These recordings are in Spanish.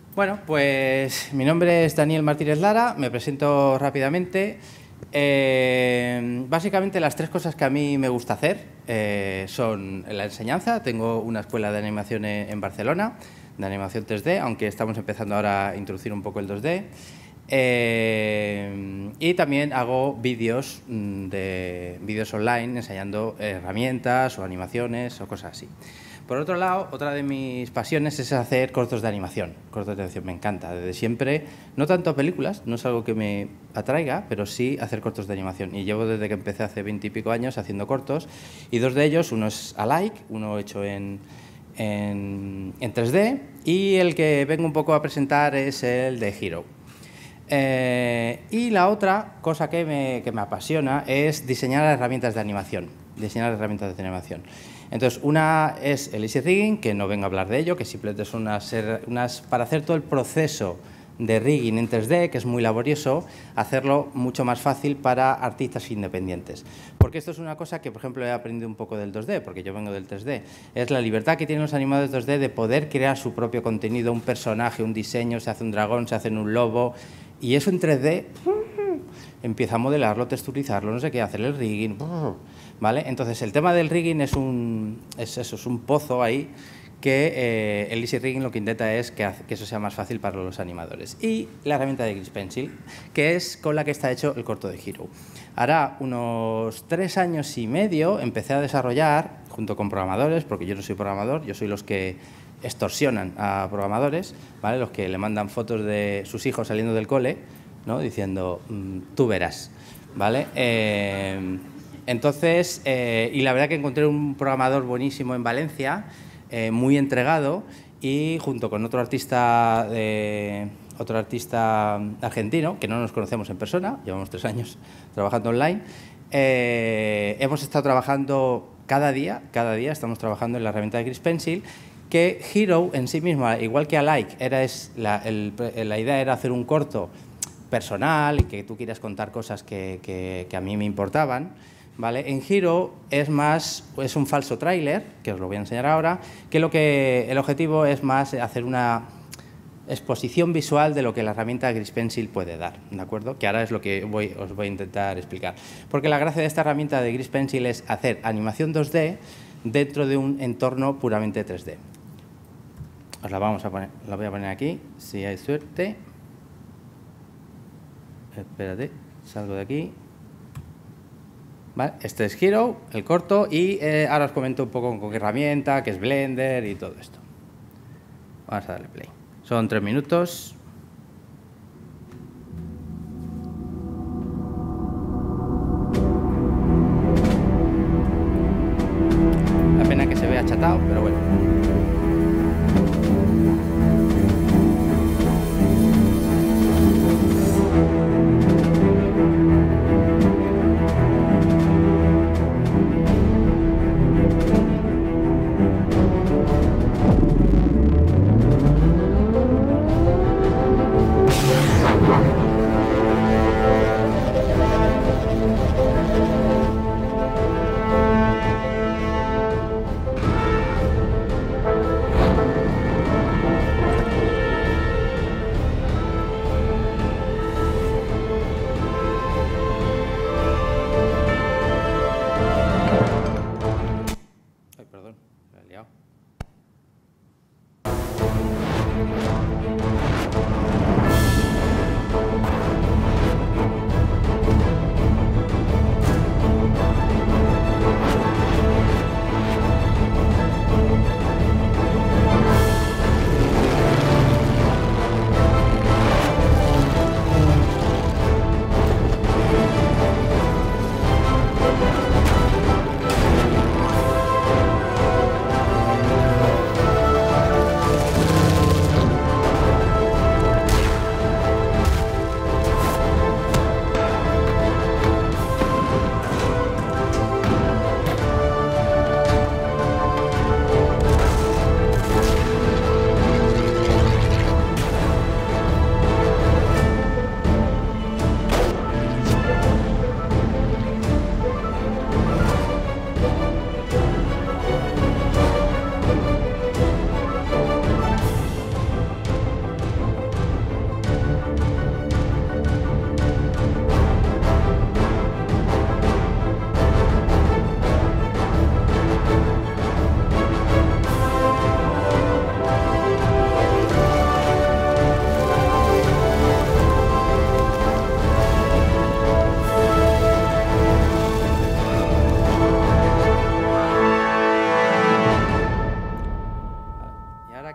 Bueno, pues mi nombre es Daniel Martínez Lara, me presento rápidamente. Básicamente las tres cosas que a mí me gusta hacer son la enseñanza. Tengo una escuela de animación en Barcelona, de animación 3D, aunque estamos empezando ahora a introducir un poco el 2D. Y también hago vídeos online enseñando herramientas o animaciones o cosas así. Por otro lado, otra de mis pasiones es hacer cortos de animación. Cortos de animación me encanta, desde siempre, no tanto películas, no es algo que me atraiga, pero sí hacer cortos de animación. Y llevo desde que empecé hace 20 y pico años haciendo cortos, y dos de ellos, uno es Alike, uno hecho en 3D, y el que vengo un poco a presentar es el de Hero. Y la otra cosa que me apasiona es diseñar herramientas de animación. Entonces, una es el Easy Rigging, que no vengo a hablar de ello, que simplemente son unas para hacer todo el proceso de rigging en 3D, que es muy laborioso, hacerlo mucho más fácil para artistas independientes. Porque esto es una cosa que, por ejemplo, he aprendido un poco del 2D, porque yo vengo del 3D. Es la libertad que tienen los animadores 2D de poder crear su propio contenido, un personaje, un diseño, se hace un dragón, se hace un lobo, y eso en 3D empieza a modelarlo, texturizarlo, no sé qué, hacer el rigging, ¿vale? Entonces, el tema del rigging es un pozo ahí que el Easy Rigging lo que intenta es que eso sea más fácil para los animadores. Y la herramienta de Grease Pencil, que es con la que está hecho el corto de Hero. Hará unos 3 años y medio empecé a desarrollar, junto con programadores, porque yo no soy programador, yo soy los que extorsionan a programadores, ¿vale? Los que le mandan fotos de sus hijos saliendo del cole, ¿no? Diciendo, tú verás, ¿vale? Entonces, y la verdad que encontré un programador buenísimo en Valencia, muy entregado, y junto con otro artista argentino, que no nos conocemos en persona, llevamos 3 años trabajando online, hemos estado trabajando cada día estamos trabajando en la herramienta de Grease Pencil, que Hero en sí misma, igual que Alike, la idea era hacer un corto personal y que tú quieras contar cosas que a mí me importaban, ¿vale? En Hero es un falso tráiler, que os lo voy a enseñar ahora, que el objetivo es más hacer una exposición visual de lo que la herramienta Grease Pencil puede dar, ¿de acuerdo? Que ahora es lo que os voy a intentar explicar. Porque la gracia de esta herramienta de Grease Pencil es hacer animación 2D dentro de un entorno puramente 3D. Os la voy a poner aquí, si hay suerte. Espérate, salgo de aquí. Vale, este es Hero, el corto, y ahora os comento un poco con qué herramienta, qué es Blender y todo esto. Vamos a darle play. Son 3 minutos. La pena que se vea achatado, pero bueno.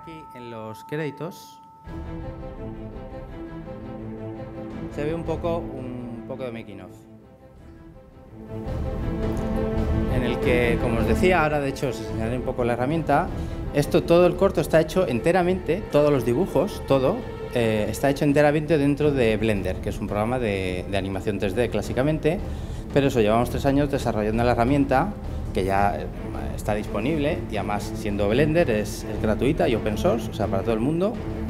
aquí en los créditos se ve un poco de making of, en el que, como os decía, ahora de hecho os enseñaré un poco la herramienta. Todo el corto está hecho enteramente, todos los dibujos, todo está hecho enteramente dentro de Blender, que es un programa de animación 3D clásicamente, pero eso, llevamos 3 años desarrollando la herramienta, que ya está disponible, y además, siendo Blender, es gratuita y open source, o sea, para todo el mundo.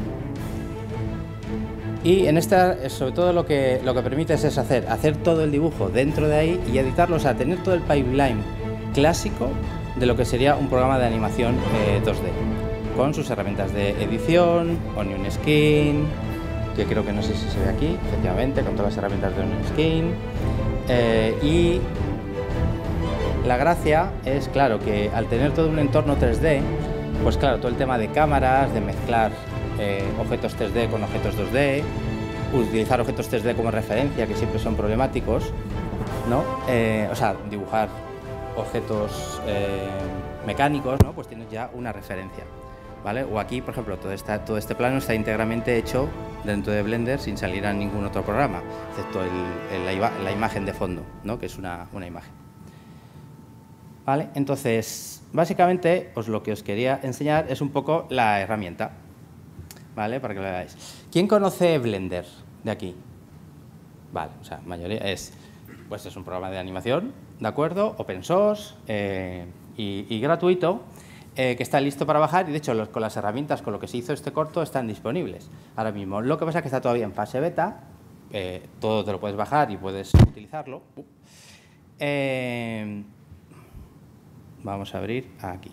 Y en esta, sobre todo, lo que permite es hacer todo el dibujo dentro de ahí y editarlo, o sea, tener todo el pipeline clásico de lo que sería un programa de animación 2D, con sus herramientas de edición, Onion Skin, que creo que no sé si se ve aquí, efectivamente, con todas las herramientas de Onion Skin. Y la gracia es, claro, que al tener todo un entorno 3D, pues claro, todo el tema de cámaras, de mezclar objetos 3D con objetos 2D, utilizar objetos 3D como referencia, que siempre son problemáticos, ¿no? O sea, dibujar objetos mecánicos, ¿no? Pues tienes ya una referencia, ¿vale? O aquí, por ejemplo, todo este plano está íntegramente hecho dentro de Blender sin salir a ningún otro programa, excepto la imagen de fondo, ¿no? Que es una imagen. ¿Vale? Entonces, básicamente, lo que os quería enseñar es un poco la herramienta, ¿vale? Para que lo veáis. ¿Quién conoce Blender de aquí? Vale, o sea, mayoría pues es un programa de animación, ¿de acuerdo? Open source y gratuito, que está listo para bajar, y de hecho con las herramientas con lo que se hizo este corto están disponibles ahora mismo. Lo que pasa es que está todavía en fase beta, todo te lo puedes bajar y puedes utilizarlo. Vamos a abrir aquí.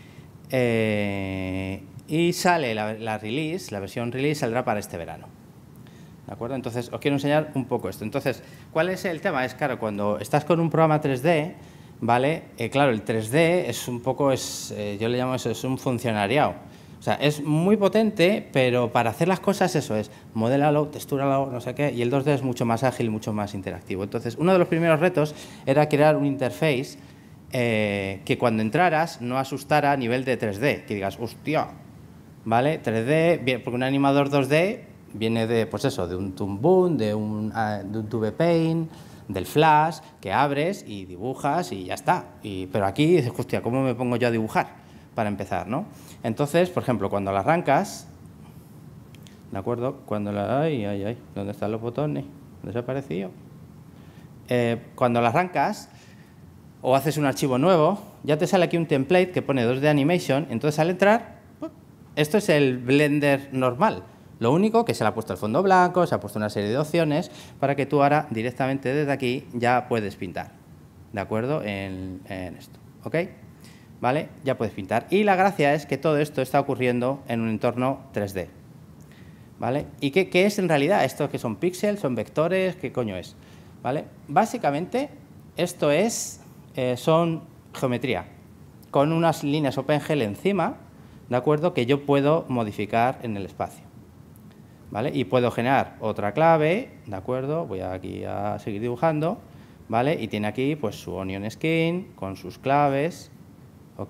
Y sale la release, la versión release saldrá para este verano. ¿De acuerdo? Entonces, os quiero enseñar un poco esto. Entonces, ¿cuál es el tema? Es, claro, cuando estás con un programa 3D, ¿vale? Claro, el 3D es un poco, yo le llamo eso, es un funcionariado. O sea, es muy potente, pero para hacer las cosas eso es, modélalo, textúralo, no sé qué, y el 2D es mucho más ágil y mucho más interactivo. Entonces, uno de los primeros retos era crear un interface que cuando entraras no asustara a nivel de 3D, que digas, hostia, ¿vale? 3D, porque un animador 2D viene de, pues eso, de un Toon Boom, de un Tube Paint, del Flash, que abres y dibujas y ya está. Pero aquí dices, hostia, ¿cómo me pongo yo a dibujar para empezar, no? Entonces, por ejemplo, cuando la arrancas, ¿de acuerdo? Ay, ¿dónde están los botones? ¿Desaparecido? Cuando la arrancas o haces un archivo nuevo, ya te sale aquí un template que pone 2D Animation, entonces al entrar, esto es el Blender normal. Lo único que se le ha puesto el fondo blanco, se ha puesto una serie de opciones para que tú ahora directamente desde aquí ya puedes pintar, ¿de acuerdo? En esto, ¿ok? ¿Vale? Ya puedes pintar. Y la gracia es que todo esto está ocurriendo en un entorno 3D, ¿vale? ¿Y qué es en realidad? ¿Esto que son píxeles, son vectores? ¿Qué coño es? ¿Vale? Básicamente, esto son geometría, con unas líneas OpenGL encima, ¿de acuerdo? Que yo puedo modificar en el espacio, ¿vale? Y puedo generar otra clave, ¿de acuerdo? Voy aquí a seguir dibujando, ¿vale? Y tiene aquí pues su Onion Skin con sus claves, ¿ok?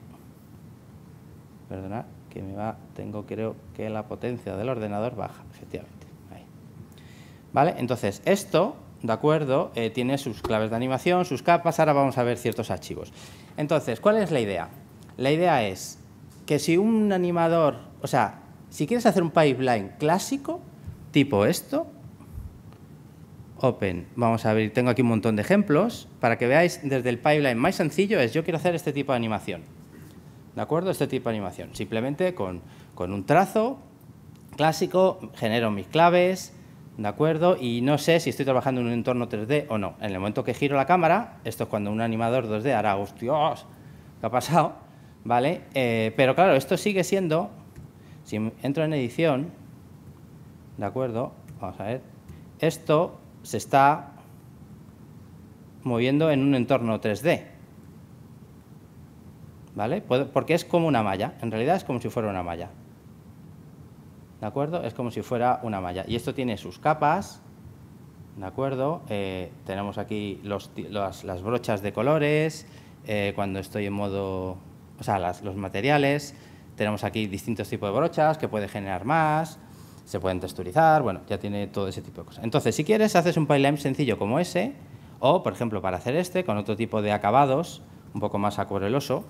Perdona, que creo que la potencia del ordenador baja, efectivamente. Ahí. ¿Vale? Entonces, esto, ¿de acuerdo? Tiene sus claves de animación, sus capas. Ahora vamos a ver ciertos archivos. Entonces, ¿cuál es la idea? La idea es que si un animador, o sea, si quieres hacer un pipeline clásico, tipo esto, Open, vamos a ver, tengo aquí un montón de ejemplos, para que veáis desde el pipeline más sencillo es, yo quiero hacer este tipo de animación, ¿de acuerdo? Este tipo de animación, simplemente con un trazo clásico, genero mis claves, ¿de acuerdo? Y no sé si estoy trabajando en un entorno 3D o no. En el momento que giro la cámara, esto es cuando un animador 2D hará, hostias, ¿qué ha pasado? ¿Vale? Pero claro, esto sigue siendo, si entro en edición, ¿de acuerdo? Vamos a ver, esto se está moviendo en un entorno 3D, ¿vale? Porque es como una malla, en realidad es como si fuera una malla, ¿de acuerdo? Es como si fuera una malla. Y esto tiene sus capas, ¿de acuerdo? Tenemos aquí las brochas de colores, cuando estoy en modo, o sea, los materiales, Tenemos aquí distintos tipos de brochas que puede generar más, se pueden texturizar, bueno, ya tiene todo ese tipo de cosas. Entonces, si quieres, haces un pipeline sencillo como ese, o, por ejemplo, para hacer este, con otro tipo de acabados, un poco más acuareloso.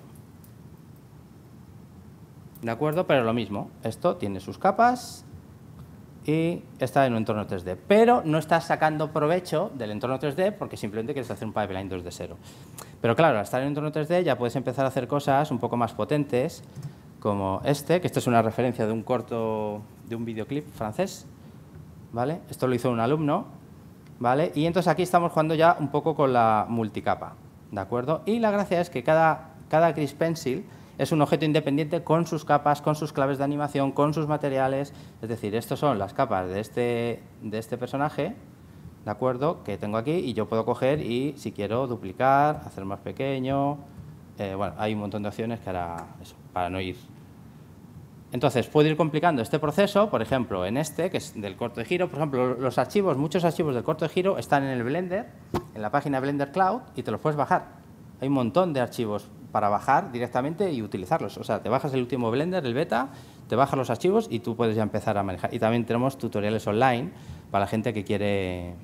¿De acuerdo? Pero lo mismo, esto tiene sus capas y está en un entorno 3D. Pero no estás sacando provecho del entorno 3D porque simplemente quieres hacer un pipeline 2 de 0. Pero claro, al estar en un entorno 3D ya puedes empezar a hacer cosas un poco más potentes, como este, que esto es una referencia de un corto, de un videoclip francés, ¿vale? Esto lo hizo un alumno, ¿vale? Y entonces aquí estamos jugando ya un poco con la multicapa, ¿de acuerdo? Y la gracia es que cada Grease Pencil es un objeto independiente con sus capas, con sus claves de animación, con sus materiales. Es decir, estos son las capas de este personaje, ¿de acuerdo? Que tengo aquí y yo puedo coger y, si quiero, duplicar, hacer más pequeño. Bueno, hay un montón de opciones que hará eso, para no ir. Entonces, puedo ir complicando este proceso, por ejemplo, en este, que es del corto de giro. Por ejemplo, los archivos, muchos archivos del corto de giro están en el Blender, en la página Blender Cloud, y te los puedes bajar. Hay un montón de archivos para bajar directamente y utilizarlos. O sea, te bajas el último Blender, el beta, te bajas los archivos y tú puedes ya empezar a manejar. Y también tenemos tutoriales online para la gente que quiere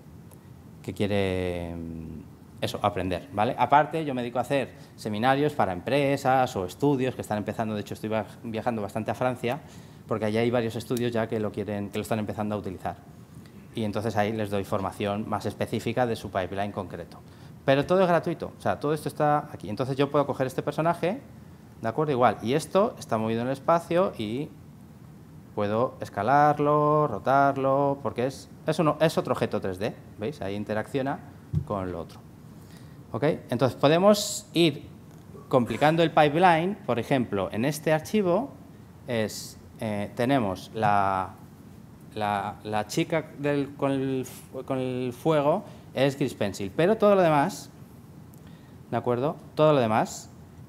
eso, aprender, ¿vale? Aparte, yo me dedico a hacer seminarios para empresas o estudios que están empezando. De hecho, estoy viajando bastante a Francia porque allí hay varios estudios ya que lo están empezando a utilizar. Y entonces ahí les doy formación más específica de su pipeline concreto. Pero todo es gratuito, o sea, todo esto está aquí. Entonces yo puedo coger este personaje, ¿de acuerdo? Igual, y esto está movido en el espacio y puedo escalarlo, rotarlo, porque es otro objeto 3D, ¿veis? Ahí interacciona con lo otro. ¿Ok? Entonces podemos ir complicando el pipeline. Por ejemplo, en este archivo tenemos la chica con el fuego es Grease Pencil, pero todo lo demás, ¿de acuerdo? Todo lo demás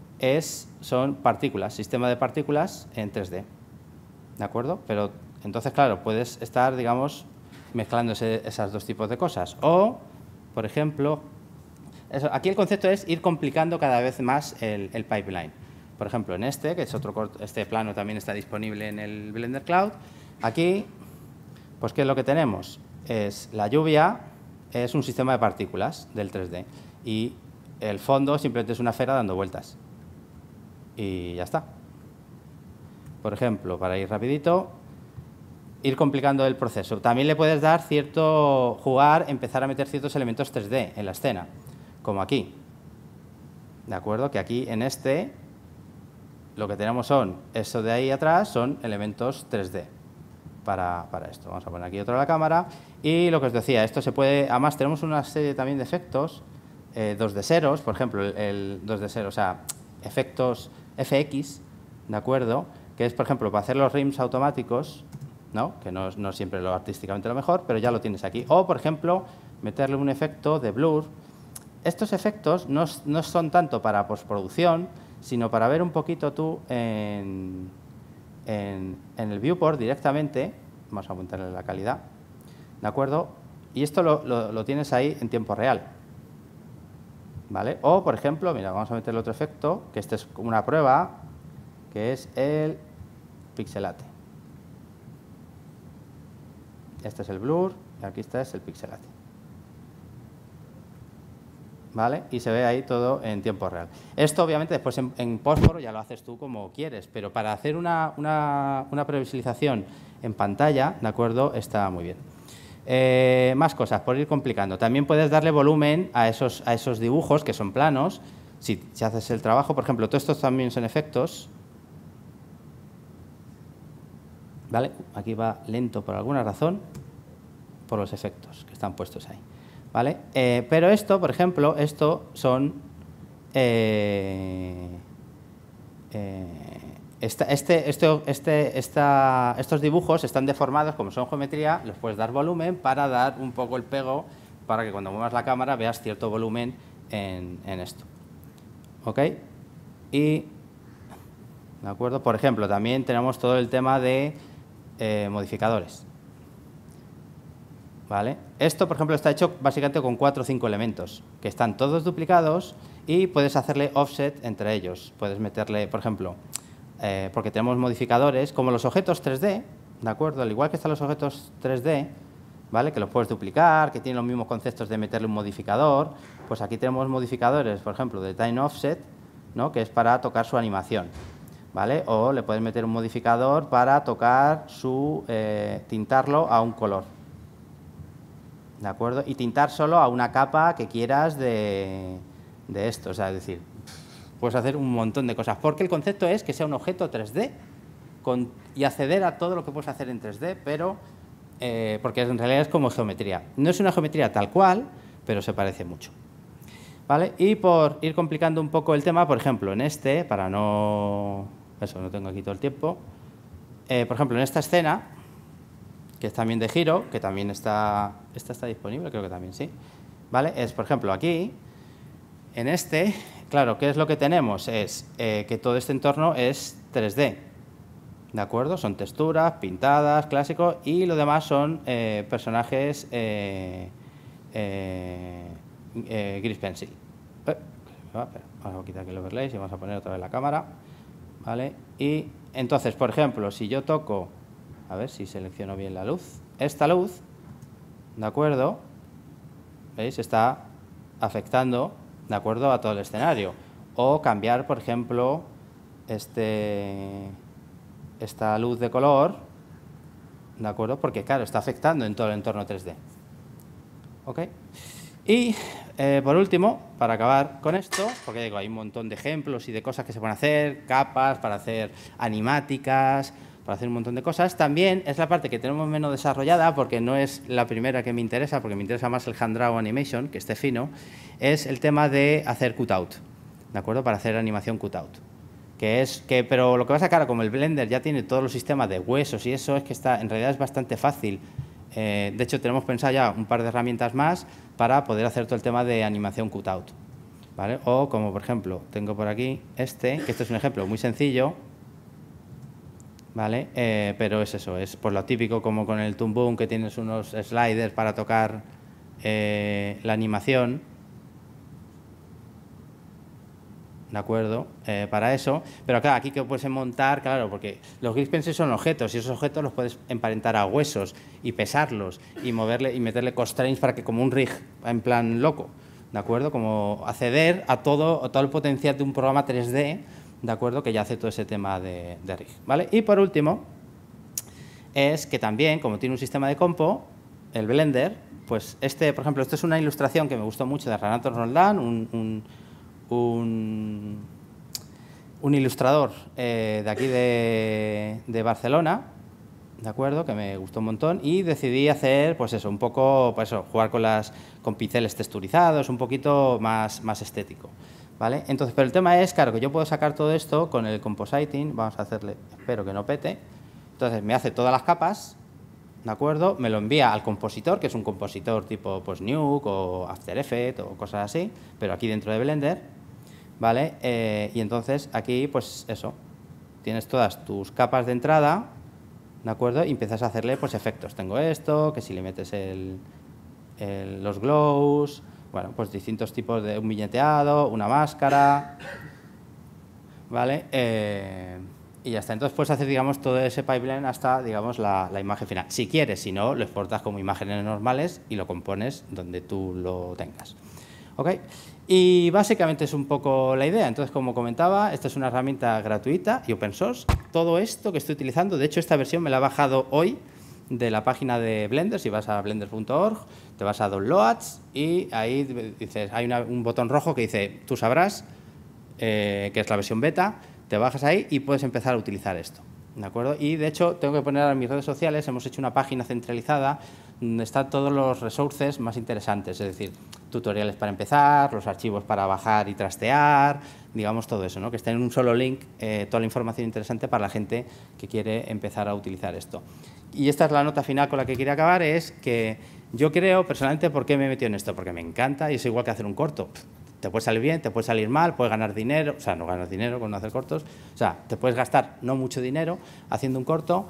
son partículas, sistema de partículas en 3D, ¿de acuerdo? Pero entonces, claro, puedes estar, digamos, mezclando esos dos tipos de cosas. O, por ejemplo, aquí el concepto es ir complicando cada vez más el pipeline. Por ejemplo, en este, que es otro corto, este plano también está disponible en el Blender Cloud. Aquí, pues, ¿qué es lo que tenemos? Es la lluvia. Es un sistema de partículas del 3D y el fondo simplemente es una esfera dando vueltas y ya está. Por ejemplo, para ir rapidito, ir complicando el proceso. También le puedes dar empezar a meter ciertos elementos 3D en la escena, como aquí. ¿De acuerdo? Que aquí en lo que tenemos eso de ahí atrás son elementos 3D. Para esto. Vamos a poner aquí otra la cámara. Y lo que os decía, esto se puede... Además, tenemos una serie también de efectos, 2 de ceros, por ejemplo, el 2 de ceros, o sea, efectos FX, ¿de acuerdo? Que es, por ejemplo, para hacer los rims automáticos, ¿no? Que no siempre lo artísticamente lo mejor, pero ya lo tienes aquí. O, por ejemplo, meterle un efecto de blur. Estos efectos no son tanto para postproducción, sino para ver un poquito tú en el viewport directamente. Vamos a aumentarle la calidad, ¿de acuerdo? Y esto lo tienes ahí en tiempo real, ¿vale? O, por ejemplo, mira, vamos a meterle otro efecto, que este es una prueba, que es el pixelate. Este es el blur y aquí es el pixelate, ¿vale? Y se ve ahí todo en tiempo real. Esto, obviamente, después en Postpro ya lo haces tú como quieres, pero para hacer una previsualización en pantalla, ¿de acuerdo? Está muy bien. Más cosas, por ir complicando. También puedes darle volumen a esos dibujos que son planos. Si haces el trabajo, por ejemplo, todos estos también son efectos. ¿Vale? Aquí va lento por alguna razón, por los efectos que están puestos ahí. ¿Vale? Pero esto, por ejemplo, son estos dibujos están deformados, como son geometría, les puedes dar volumen para dar un poco el pego, para que cuando muevas la cámara veas cierto volumen en esto. ¿Ok? Y, ¿de acuerdo? Por ejemplo, también tenemos todo el tema de modificadores. ¿Vale? Esto, por ejemplo, está hecho básicamente con 4 o 5 elementos, que están todos duplicados y puedes hacerle offset entre ellos. Puedes meterle, por ejemplo, porque tenemos modificadores, como los objetos 3D, ¿de acuerdo? Al igual que están los objetos 3D, ¿vale? Que los puedes duplicar, que tienen los mismos conceptos de meterle un modificador, pues aquí tenemos modificadores, por ejemplo, de Time Offset, ¿no? Que es para tocar su animación, ¿vale? O le puedes meter un modificador para tocar tintarlo a un color, ¿de acuerdo? Y tintar solo a una capa que quieras de esto, o sea, es decir, puedes hacer un montón de cosas, porque el concepto es que sea un objeto 3D y acceder a todo lo que puedes hacer en 3D, pero porque en realidad es como geometría. No es una geometría tal cual, pero se parece mucho, ¿vale? Y por ir complicando un poco el tema, por ejemplo, en para no... Eso, no tengo aquí todo el tiempo. Por ejemplo, en esta escena, que es también de giro, que también está... ¿Esta está disponible? Creo que también sí. ¿Vale? Es, por ejemplo, aquí, en claro, ¿qué es lo que tenemos? Es que todo este entorno es 3D, ¿de acuerdo? Son texturas, pintadas, clásicos, y lo demás son personajes gris pencil. Vamos a quitar aquí el overlay y vamos a poner otra vez la cámara, ¿vale? Y entonces, por ejemplo, si yo toco, a ver si selecciono bien la luz, esta luz, ¿de acuerdo? ¿Veis? Está afectando, ¿de acuerdo?, a todo el escenario. O cambiar, por ejemplo, esta luz de color, ¿de acuerdo? Porque, claro, está afectando en todo el entorno 3D. ¿Ok? Y, por último, para acabar con esto, porque digo, hay un montón de ejemplos y de cosas que se pueden hacer, capas para hacer animáticas, para hacer un montón de cosas. También es la parte que tenemos menos desarrollada, porque no es la primera que me interesa, porque me interesa más el hand draw animation, que esté fino, es el tema de hacer cutout, ¿de acuerdo? Para hacer animación cutout. Pero lo que pasa, claro, como el Blender ya tiene todos los sistemas de huesos y eso, es que en realidad es bastante fácil. De hecho, tenemos pensado ya un par de herramientas más para poder hacer todo el tema de animación cutout, ¿vale? O como, por ejemplo, tengo por aquí que este es un ejemplo muy sencillo, ¿vale? Pero es eso, es por lo típico como con el Toon Boom, que tienes unos sliders para tocar la animación, ¿de acuerdo? Para eso, pero claro, aquí que puedes montar, claro, porque los gris pencil son objetos y esos objetos los puedes emparentar a huesos y pesarlos y moverle y meterle constraints para que como un rig en plan loco, ¿de acuerdo? Como acceder a todo el potencial de un programa 3D, ¿de acuerdo? Que ya hace todo ese tema de rig, ¿vale? Y por último, es que también, como tiene un sistema de compo, el Blender, pues por ejemplo, esto es una ilustración que me gustó mucho de Renato Roldán, un ilustrador de aquí de Barcelona, ¿de acuerdo? Que me gustó un montón y decidí hacer, pues eso, un poco, pues eso, jugar con pinceles texturizados, un poquito más estético, ¿vale? Entonces, pero el tema es, claro, que yo puedo sacar todo esto con el compositing, vamos a hacerle, espero que no pete, entonces me hace todas las capas, ¿de acuerdo? Me lo envía al compositor, que es un compositor tipo pues Nuke o After Effects o cosas así, pero aquí dentro de Blender, ¿vale? Y entonces aquí, pues eso, tienes todas tus capas de entrada, ¿de acuerdo? Y empiezas a hacerle pues efectos. Tengo esto, que si le metes los glows, bueno, pues distintos tipos de un viñeteado, una máscara, ¿vale? Y ya está. Entonces puedes hacer, digamos, todo ese pipeline hasta, digamos, la imagen final. Si quieres, si no, lo exportas como imágenes normales y lo compones donde tú lo tengas. ¿Ok? Y básicamente es un poco la idea. Entonces, como comentaba, esta es una herramienta gratuita y open source. Todo esto que estoy utilizando, de hecho, esta versión me la he bajado hoy de la página de Blender. Si vas a blender.org, te vas a Downloads y ahí dices, hay un botón rojo que dice, tú sabrás, que es la versión beta, te bajas ahí y puedes empezar a utilizar esto, ¿de acuerdo? Y, de hecho, tengo que poner en mis redes sociales, hemos hecho una página centralizada donde están todos los resources más interesantes, es decir, tutoriales para empezar, los archivos para bajar y trastear, digamos todo eso, ¿no? Que está en un solo link, toda la información interesante para la gente que quiere empezar a utilizar esto. Y esta es la nota final con la que quería acabar, es que yo creo, personalmente, ¿por qué me he metido en esto? Porque me encanta y es igual que hacer un corto. Te puede salir bien, te puede salir mal, puedes ganar dinero, o sea, no ganas dinero con no hacer cortos, o sea, te puedes gastar no mucho dinero haciendo un corto,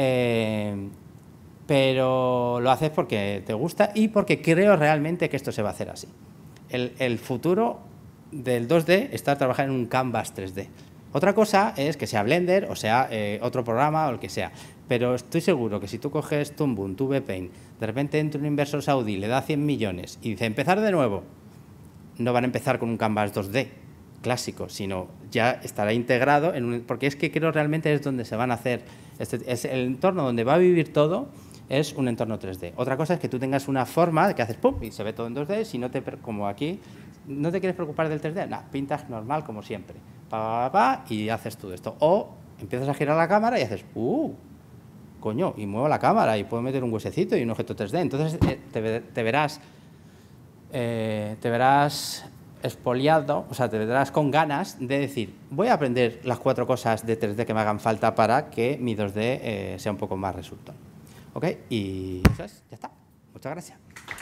pero lo haces porque te gusta y porque creo realmente que esto se va a hacer así. El futuro del 2D está trabajando en un canvas 3D. Otra cosa es que sea Blender o sea otro programa o el que sea. Pero estoy seguro que si tú coges Toon Boom, VPaint, de repente entra un inversor saudí, le da 100 millones y dice empezar de nuevo, no van a empezar con un canvas 2D clásico, sino ya estará integrado, porque es que creo realmente es donde se van a hacer, es el entorno donde va a vivir todo, es un entorno 3D. Otra cosa es que tú tengas una forma de que haces pum y se ve todo en 2D, si no como aquí, no te quieres preocupar del 3D, nada, pintas normal como siempre, y haces todo esto. O empiezas a girar la cámara y haces, coño, y muevo la cámara y puedo meter un huesecito y un objeto 3D. Entonces te verás expoliado, o sea, te verás con ganas de decir, voy a aprender las 4 cosas de 3D que me hagan falta para que mi 2D sea un poco más resultón. ¿Ok? Y eso es, ya está. Muchas gracias.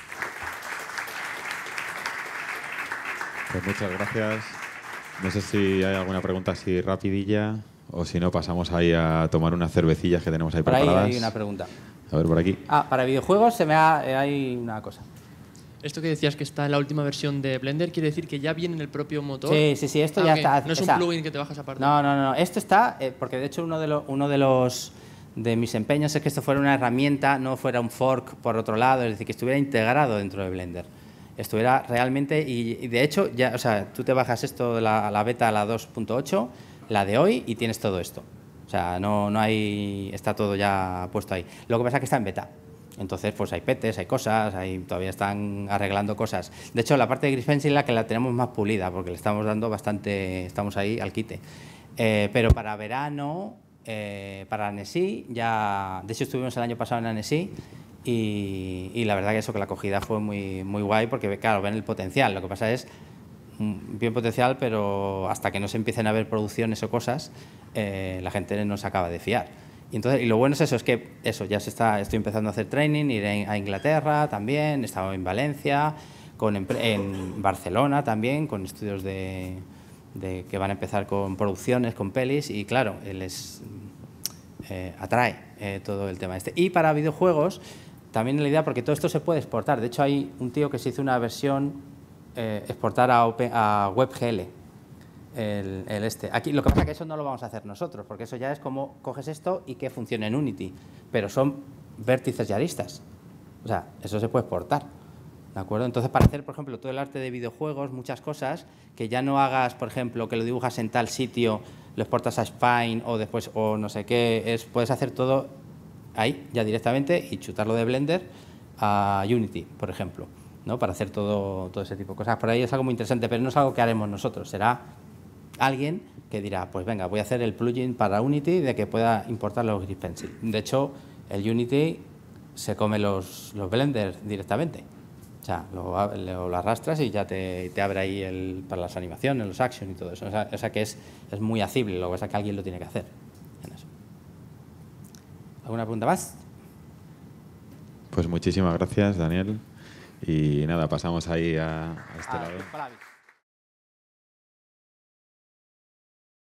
Pues muchas gracias. No sé si hay alguna pregunta así rapidilla o si no pasamos ahí a tomar unas cervecillas que tenemos ahí preparadas. Por ahí hay una pregunta. A ver, por aquí. Para videojuegos hay una cosa. Esto que decías que está en la última versión de Blender, ¿quiere decir que ya viene en el propio motor? Sí, esto ya está. No es un plugin que te bajas aparte. No. Esto está, porque de hecho uno de mis empeños es que esto fuera una herramienta, no fuera un fork por otro lado, es decir, que estuviera integrado dentro de Blender. Estuviera realmente, y de hecho, ya, o sea, tú te bajas esto, la beta, la 2.8, la de hoy, y tienes todo esto. O sea, no hay, está todo ya puesto ahí. Lo que pasa es que está en beta. Entonces, pues hay petes, hay cosas, todavía están arreglando cosas. De hecho, la parte de Grease Pencil es la que la tenemos más pulida, porque le estamos dando bastante, estamos ahí al quite. Pero para verano, para Annecy, ya, de hecho estuvimos el año pasado en Annecy, y la verdad que eso, que la acogida fue muy guay, porque claro, ven el potencial. Lo que pasa es, bien potencial, pero hasta que no se empiecen a ver producciones o cosas, la gente no se acaba de fiar. Y lo bueno es eso, estoy empezando a hacer training, iré a Inglaterra también, he estado en Valencia, en Barcelona también, con estudios que van a empezar con producciones, con pelis, y claro, les atrae todo el tema este. Y para videojuegos, también la idea, porque todo esto se puede exportar. De hecho, hay un tío que se hizo una versión exportar a WebGL. Aquí lo que pasa es que eso no lo vamos a hacer nosotros, porque eso ya es como coges esto y que funcione en Unity, pero son vértices y aristas, o sea, eso se puede exportar, ¿de acuerdo? Entonces, para hacer, por ejemplo, todo el arte de videojuegos, muchas cosas, que ya no hagas, por ejemplo, que lo dibujas en tal sitio, lo exportas a Spine o después, o no sé qué, puedes hacer todo ahí ya directamente y chutarlo de Blender a Unity, por ejemplo, ¿no? Para hacer todo ese tipo de cosas. Por ahí es algo muy interesante, pero no es algo que haremos nosotros, será alguien que dirá, pues venga, voy a hacer el plugin para Unity de que pueda importar los Grease Pencil. De hecho, el Unity se come los Blender directamente. O sea, lo arrastras y ya te abre ahí para las animaciones, los action y todo eso. O sea que es muy asible, lo que pasa es que alguien lo tiene que hacer. En eso. ¿Alguna pregunta más? Pues muchísimas gracias, Daniel. Y nada, pasamos ahí a este lado.